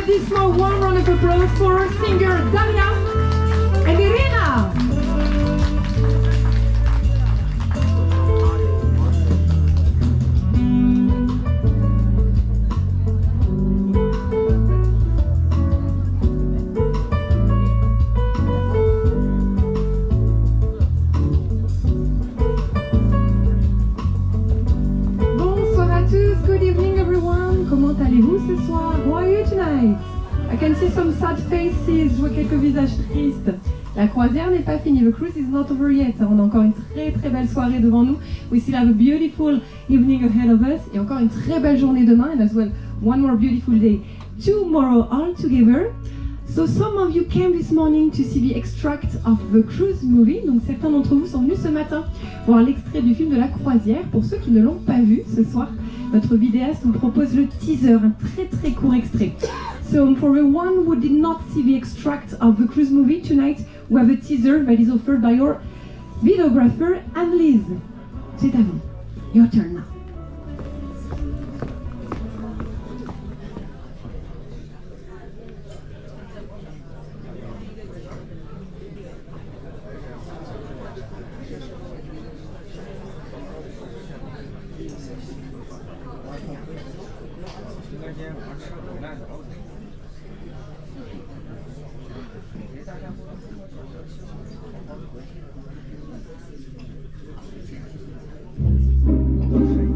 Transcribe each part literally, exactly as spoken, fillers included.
give this more warm round of applause for singer Daria and Irina. Good evening everyone, comment allez-vous ce soir? How are you tonight? I can see some sad faces, je vois quelques visages tristes. La croisière n'est pas finie, the cruise is not over yet. On a encore une très très belle soirée devant nous. We still have a beautiful evening ahead of us. Et encore une très belle journée demain, and as well one more beautiful day tomorrow all together. So some of you came this morning to see the extract of the cruise movie. Donc certains d'entre vous sont venus ce matin voir l'extrait du film de la croisière. Pour ceux qui ne l'ont pas vu ce soir, notre vidéaste nous propose le teaser, un très très court extrait. So for the one who did not see the extract of the cruise movie tonight, we have a teaser that is offered by your videographer Anne-Lise. C'est à vous. Your turn now. Okay.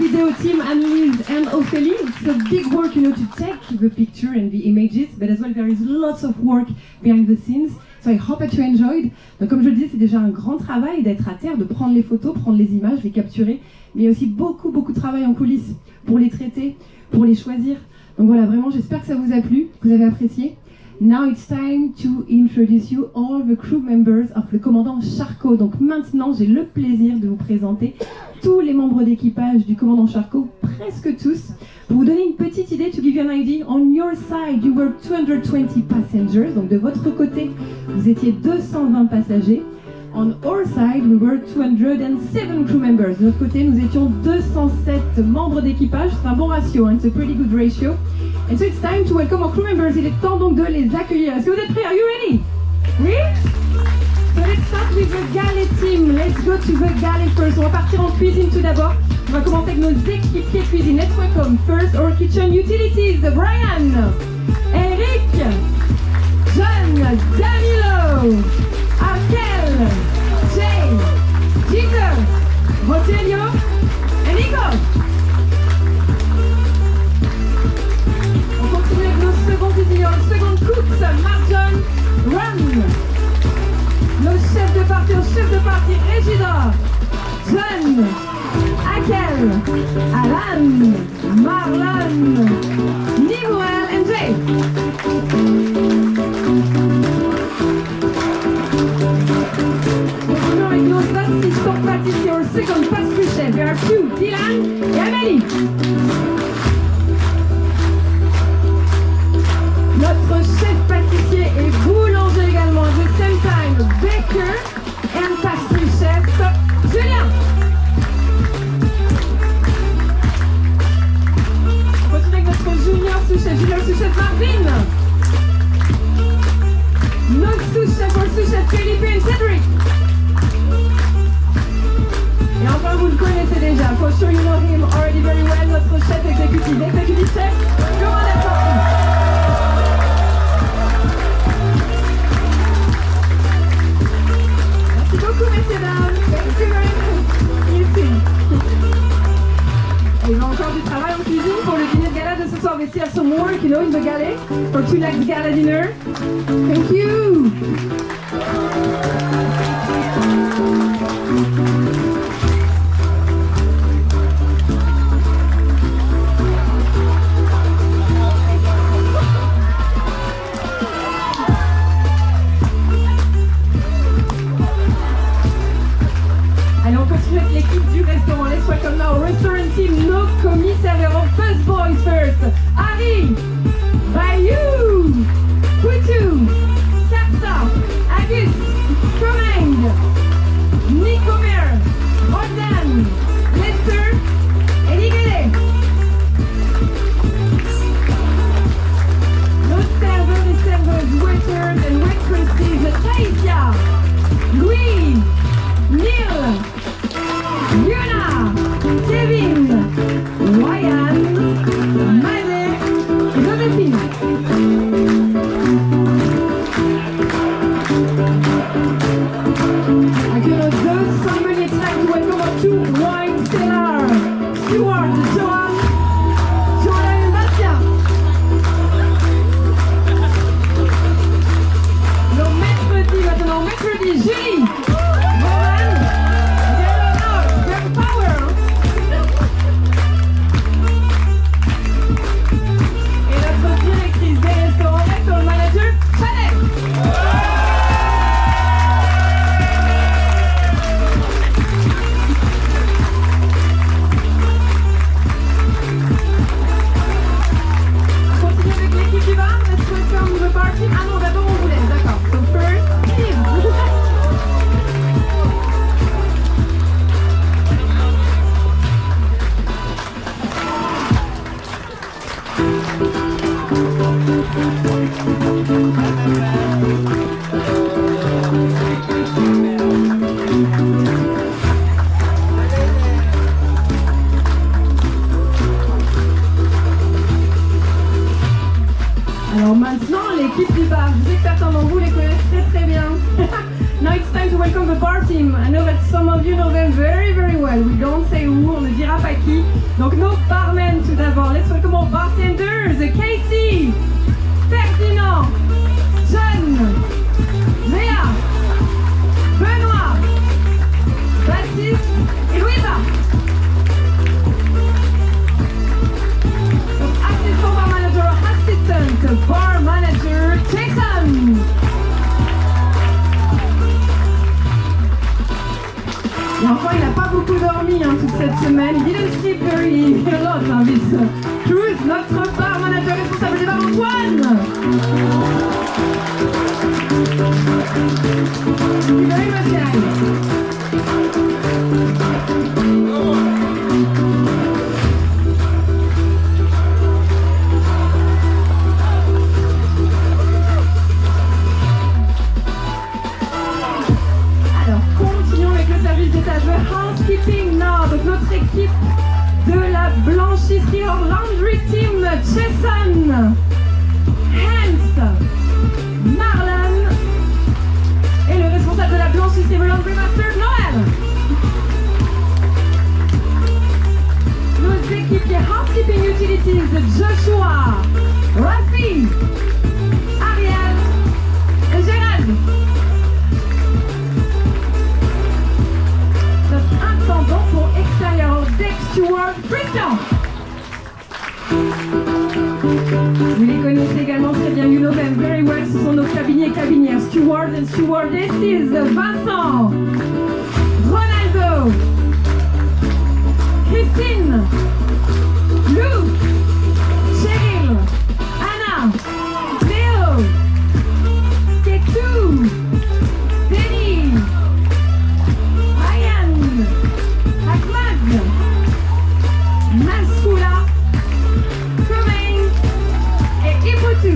video team, Annelise and Ophélie. It's a big work, you know, to take the picture and the images, but as well there is lots of work behind the scenes. So I hope that you enjoyed. Donc comme je le disais, c'est déjà un grand travail d'être à terre, de prendre les photos, prendre les images, les capturer, mais il y a aussi beaucoup, beaucoup de travail en coulisses pour les traiter, pour les choisir. Donc voilà, vraiment, j'espère que ça vous a plu, que vous avez apprécié. Now it's time to introduce you all the crew members of le commandant Charcot. Donc maintenant, j'ai le plaisir de vous présenter tous les membres d'équipage du commandant Charcot, presque tous. Pour vous donner une petite idée, to give you an idea, on your side, you were two hundred twenty passengers. Donc de votre côté, vous étiez deux cent vingt passagers. On our side, we were two hundred seven crew members. De notre côté, nous étions deux cent sept membres d'équipage. C'est un bon ratio, hein? It's a pretty good ratio. And so it's time to welcome our crew members. Il est temps donc de les accueillir. Est-ce que vous êtes prêts? Are you ready? Oui? So let's start with the galley team. Let's go to the galley first. On va partir en cuisine tout d'abord. On va commencer avec nos équipiers cuisine. Let's welcome first our kitchen utilities. Brian, Eric, John, Danilo, Arkel, Jay, Jeter, Rogelio, and Nico. On continue avec nos seconds cuisiniers, secondes cooks, Marjon, Ron. Nos chefs de partie, nos chefs de partie, Régida, John, Akel, Alan, Marlon, Nimuel and Jay. Continuons avec nos assistants pâtissiers, our second pastry chef. There are two, Dylan et Amélie. Notre chef pâtissier et boulanger également, at the same time, baker and pastry chef, Julien. On continue avec notre junior sous-chef, junior sous-chef Marvin. Nos sous-chefs, our sous-chef Felipe et Cédric. Et enfin, vous le connaissez déjà, for sure you know him already very well, notre chef exécutif, exécutif chef, commandant Charcot. Merci beaucoup, messieurs, dames. Thank you very much. Merci. Et il y a encore du travail en cuisine pour le dîner de gala de ce soir. We still have some work, you know, in the galley for tonight's gala dinner. Thank you. Allez, on continue avec l'équipe du restaurant. Let's welcome now restaurant team, nos commis serveurs. First boys first. Harry, Bayou, Poutou, Karsa, Agus, the bar team. I know that some of you know them very, very well. We don't say who, on ne dira pas qui. Donc nos barmen tout d'abord. Let's welcome our bartenders. Casey, Ferdinand, John, Léa, Benoît, Baptiste et Louisa. Donc assistant bar manager, assistant bar manager, Jason. Et encore, il n'a pas beaucoup dormi hein, toute cette semaine. Il didn't sleep very a lot, hein, this cruise. Notre bar manager responsable des bars, Antoine. Thank you very much, guys. Housekeeping now, donc notre équipe de la blanchisserie or laundry team, Jason, Hans, Marlon et le responsable de la blanchisserie or laundry master, Noël. Nos équipiers housekeeping utilities, Joshua, Rafi, Ariel et Gérald. Intendant pour extérieur deck steward, Christian. Vous les connaissez également très bien, you know them very well, ce sont nos cabiniers et cabinières, steward and stewardesses, Vincent, Ronaldo, Christine, Lou, Cheryl, Anna, Léo, Ketou, Denis, Massoula, Kumain et Ibutu.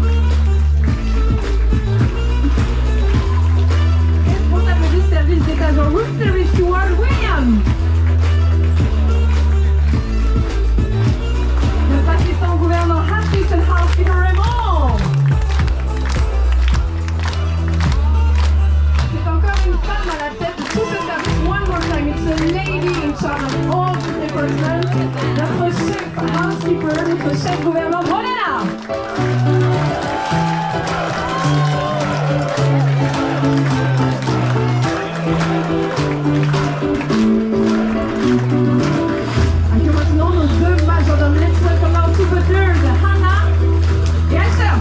Responsable du service d'étage room service steward, William. Notre assistant gouverneur, assistant housekeeper, Raymond. C'est encore une femme à la tête de tout ce service. One more time, it's a lady in charge of all the departments. Notre chef housekeeper, notre chef gouverneur, voilà. Accueillons maintenant nos deux majordomes. Let's welcome our two butlers, Hannah et Asher.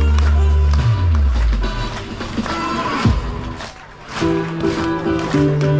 Thank you.